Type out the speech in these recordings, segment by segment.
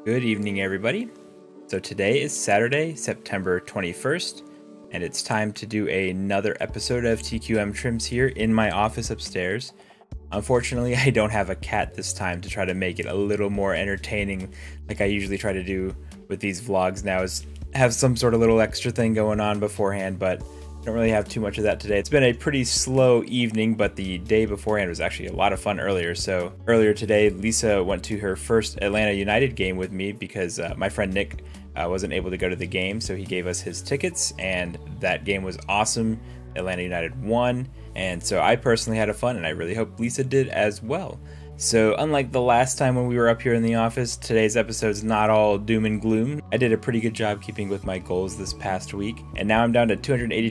Good evening, everybody. So today is Saturday, September 21st, and it's time to do another episode of TQM Trims here in my office upstairs. Unfortunately, I don't have a cat this time to try to make it a little more entertaining like I usually try to do with these vlogs now, is have some sort of little extra thing going on beforehand, but don't really have too much of that today. It's been a pretty slow evening, but the day beforehand was actually a lot of fun earlier. So earlier today, Lisa went to her first Atlanta United game with me because my friend Nick wasn't able to go to the game, so he gave us his tickets, and that game was awesome. Atlanta United won, and so I personally had a fun, and I really hope Lisa did as well. So unlike the last time when we were up here in the office, today's episode's not all doom and gloom. I did a pretty good job keeping with my goals this past week, and now I'm down to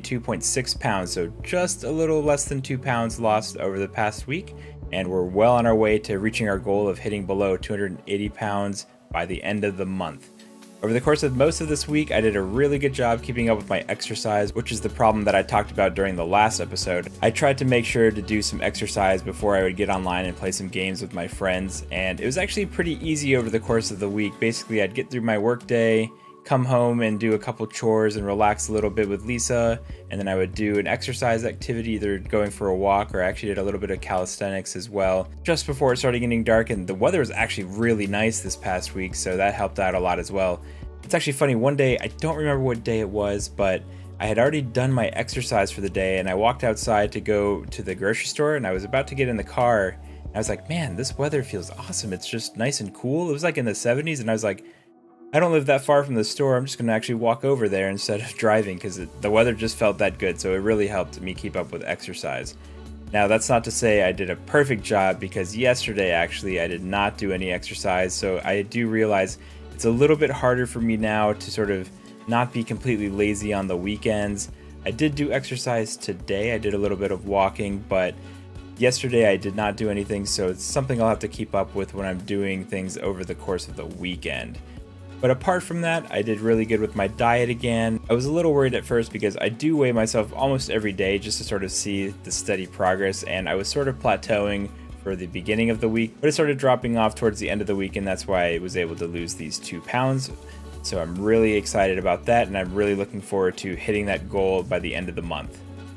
282.6 pounds, so just a little less than 2 pounds lost over the past week, and we're well on our way to reaching our goal of hitting below 280 pounds by the end of the month. Over the course of most of this week, I did a really good job keeping up with my exercise, which is the problem that I talked about during the last episode. I tried to make sure to do some exercise before I would get online and play some games with my friends, and it was actually pretty easy over the course of the week. Basically, I'd get through my work day, come home and do a couple chores and relax a little bit with Lisa, and then I would do an exercise activity, either going for a walk or I actually did a little bit of calisthenics as well, just before it started getting dark. And the weather was actually really nice this past week, so that helped out a lot as well. It's actually funny, one day, I don't remember what day it was, but I had already done my exercise for the day, and I walked outside to go to the grocery store, and I was about to get in the car, and I was like, man, this weather feels awesome. It's just nice and cool. It was like in the 70s, and I was like, I don't live that far from the store. I'm just going to actually walk over there instead of driving, because the weather just felt that good, so it really helped me keep up with exercise. Now, that's not to say I did a perfect job, because yesterday, actually, I did not do any exercise, so I do realize it's a little bit harder for me now to sort of not be completely lazy on the weekends. I did do exercise today. I did a little bit of walking, but yesterday I did not do anything, so it's something I'll have to keep up with when I'm doing things over the course of the weekend. But apart from that, I did really good with my diet again. I was a little worried at first because I do weigh myself almost every day just to sort of see the steady progress, and I was sort of plateauing for the beginning of the week, but it started dropping off towards the end of the week, and that's why I was able to lose these 2 pounds. So I'm really excited about that, and I'm really looking forward to hitting that goal by the end of the month.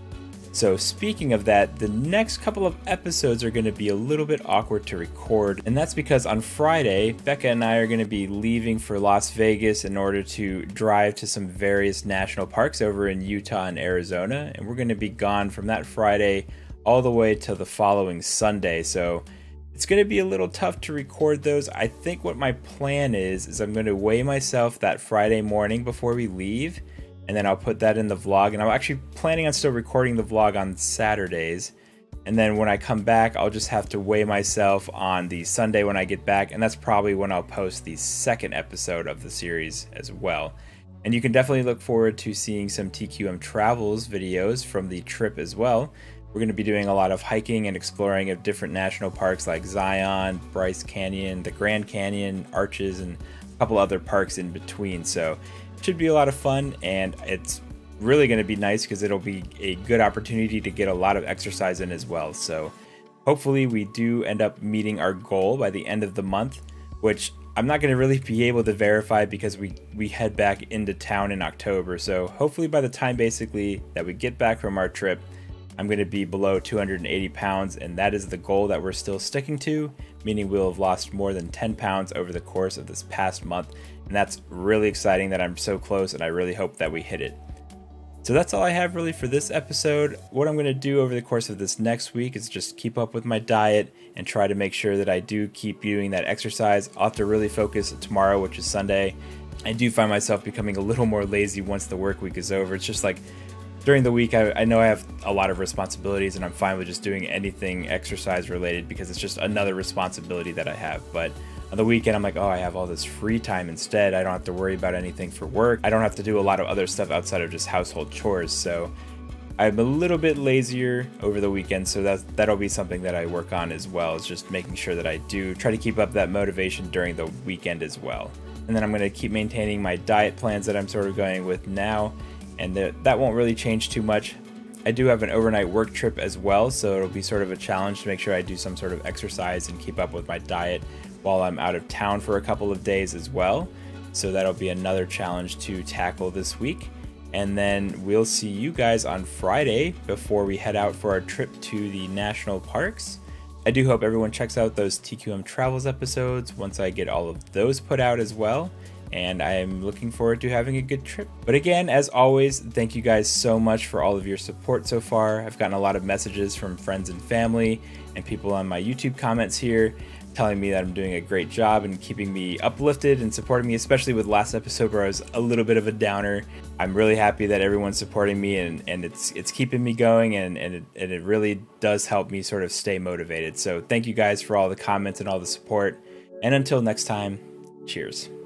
So speaking of that, the next couple of episodes are going to be a little bit awkward to record, and that's because on Friday, Becca and I are going to be leaving for Las Vegas in order to drive to some various national parks over in Utah and Arizona, and we're going to be gone from that Friday all the way till the following Sunday, so it's going to be a little tough to record those. I think what my plan is I'm going to weigh myself that Friday morning before we leave, and then I'll put that in the vlog, and I'm actually planning on still recording the vlog on Saturdays, and then when I come back I'll just have to weigh myself on the Sunday when I get back, and that's probably when I'll post the second episode of the series as well. And you can definitely look forward to seeing some TQM Travels videos from the trip as well. We're going to be doing a lot of hiking and exploring of different national parks like Zion, Bryce Canyon, the Grand Canyon, Arches, and a couple other parks in between. So it should be a lot of fun, and it's really going to be nice because it'll be a good opportunity to get a lot of exercise in as well. So hopefully we do end up meeting our goal by the end of the month, which I'm not going to really be able to verify because we head back into town in October. So hopefully by the time basically that we get back from our trip, I'm going to be below 280 pounds, and that is the goal that we're still sticking to, meaning we'll have lost more than 10 pounds over the course of this past month, and that's really exciting that I'm so close, and I really hope that we hit it. So that's all I have really for this episode. What I'm going to do over the course of this next week is just keep up with my diet and try to make sure that I do keep doing that exercise. I'll have to really focus tomorrow, which is Sunday. I do find myself becoming a little more lazy once the work week is over. It's just like during the week, I know I have a lot of responsibilities, and I'm fine with just doing anything exercise related because it's just another responsibility that I have. But on the weekend, I'm like, oh, I have all this free time instead. I don't have to worry about anything for work. I don't have to do a lot of other stuff outside of just household chores. So I'm a little bit lazier over the weekend, so that'll be something that I work on as well, is just making sure that I do try to keep up that motivation during the weekend as well. And then I'm going to keep maintaining my diet plans that I'm sort of going with now, and that won't really change too much. I do have an overnight work trip as well, so it'll be sort of a challenge to make sure I do some sort of exercise and keep up with my diet while I'm out of town for a couple of days as well. So that'll be another challenge to tackle this week. And then we'll see you guys on Friday before we head out for our trip to the national parks. I do hope everyone checks out those TQM Travels episodes once I get all of those put out as well. And I am looking forward to having a good trip. But again, as always, thank you guys so much for all of your support so far. I've gotten a lot of messages from friends and family and people on my YouTube comments here telling me that I'm doing a great job and keeping me uplifted and supporting me, especially with last episode where I was a little bit of a downer. I'm really happy that everyone's supporting me and it's keeping me going and it really does help me sort of stay motivated. So thank you guys for all the comments and all the support. And until next time, cheers.